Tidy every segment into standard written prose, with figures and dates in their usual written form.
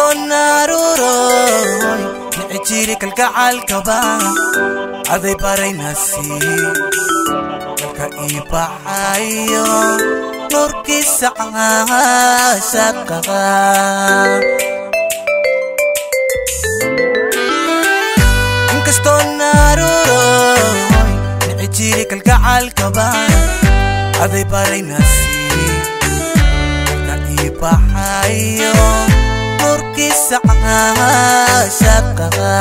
naruroy niciiri kalgacalkaba aday baray nasi kalka ibaxayo nurkiisa caashaqa inkastoo naruroy niciiri kalgacalkaba aday baray nasi kalka ibaxayo nurkiisa caashaqa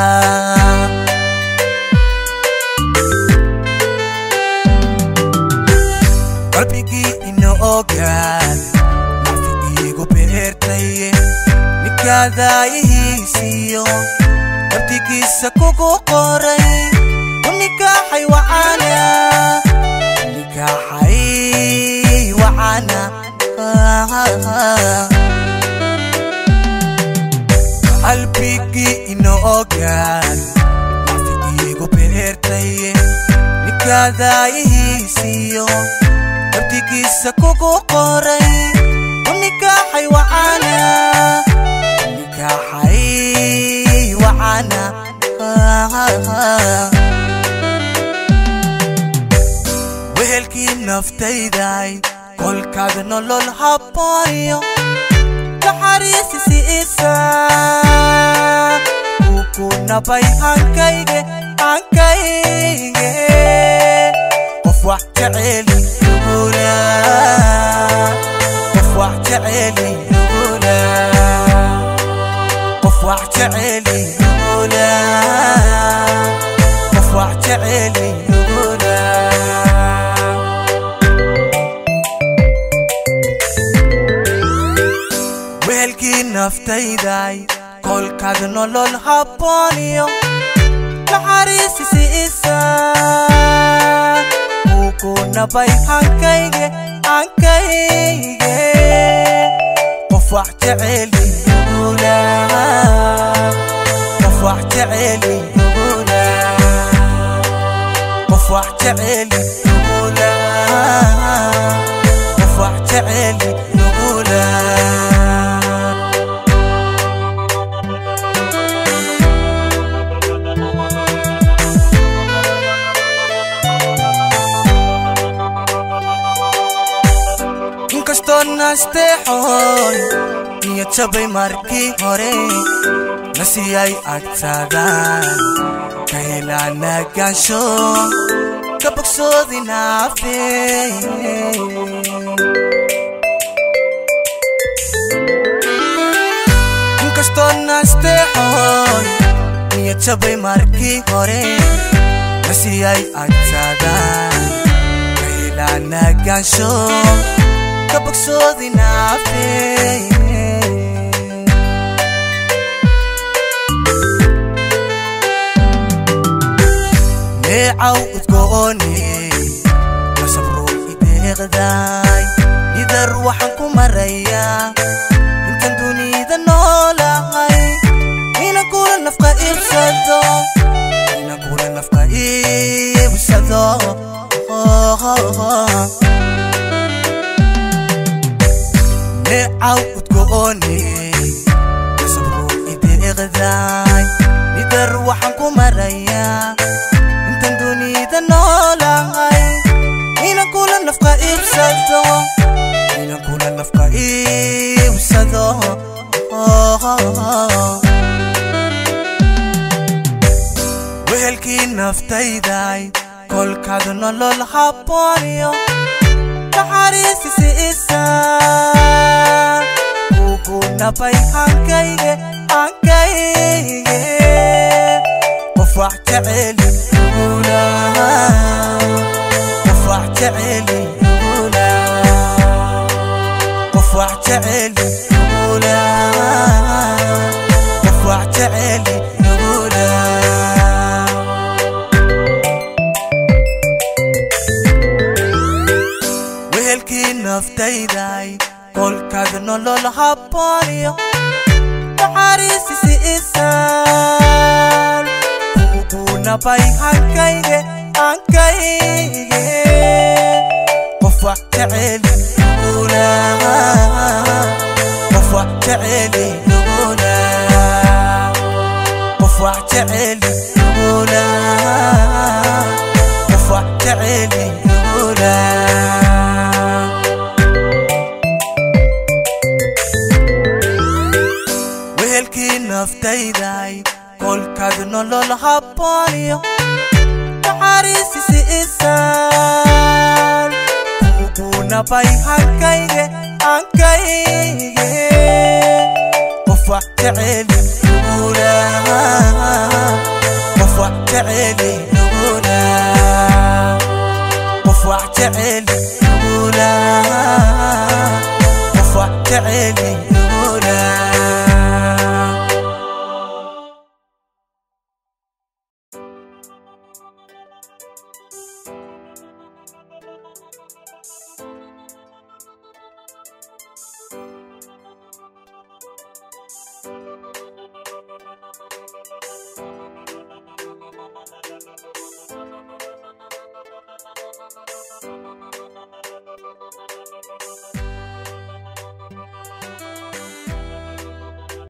qalbigii inoo ogaan nafti iigu beertay nikaadaayihiisiyo nabtigiisa kugu qoray unikaaxay wacana qalbigii inoo ogaan nafti iigu beertay nikaadaayihiisiyo nabtigiisa kugu qoray unikaaxay wacana wehelkii naftayday kolkaada nolol habaayo naxariisisi isa ku nabay hankayge qof wax jeceli qof wax jeceli qof wax jeceli qof wax jeceli wehelkii naftayday kolkaada nolol habaayo naxariisisi isa ku nabay hankayge qof wax jeceli qof wax jeceli qof wax jeceli qof wax jeceli inkastoo nasteexoy niyad jabay markii hore nasiyay agtaadaan ka helaa nagaansho ka bogsoodi naafe inkastoo nasteexoy niyad jabay markii hore nasiyay agtaadaan ka helaa nagaansho ka bogsoodi naafe neecaw udgooni nasabro ideeqdaay idar waxaan ku marayaa intan dunida noolahay inaan kula nafqa iibsado neecaw udgooni nasabro ideeqdaay idar waxaan ku marayaa intan dunida noolahay inaan kula nafqa iibsado wehelkii naftayday kolkaada nolol habaayo naxariisisi isa ku nabay hankayge qof wax jeceli qof wax jeceli qof wax jeceli qof wax jeceli wehelkii naftayday kolkaada nolol habaayo naxariisisi isa ku nabay hankayge qof wax jeceli qof wax jeceli جعلي يقولا قفع جعلي يقولا وهلكي نفتيداي كل كادنو للحبانيو نحاريسي سيسان كوكونا باي هنكايجي قفع جعلي يقولا قفع جعلي يقولا قفع جعلي يقولا قفع جعلي